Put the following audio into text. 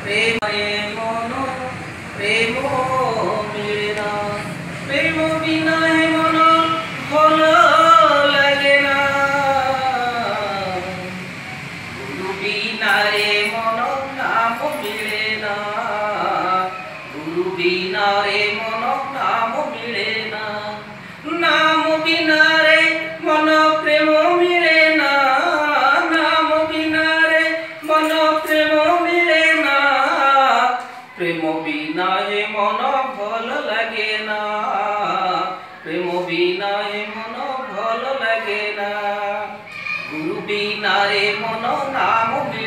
प्रेम मन प्रेम मिले ना, प्रेम बिना है मन भल लगे ना, गुरु बिना रे मन नाम मिले ना, गुरु बिना रे मन नाम मिले ना, नाम बिना रे मन प्रेम मिले ना, नाम बिना रे मन प्रेम मिले ना, प्रेम बिना हे मन भल लगे ना, प्रेम बिना हे मन भल लगे ना, गुरु बिना रे मन नाम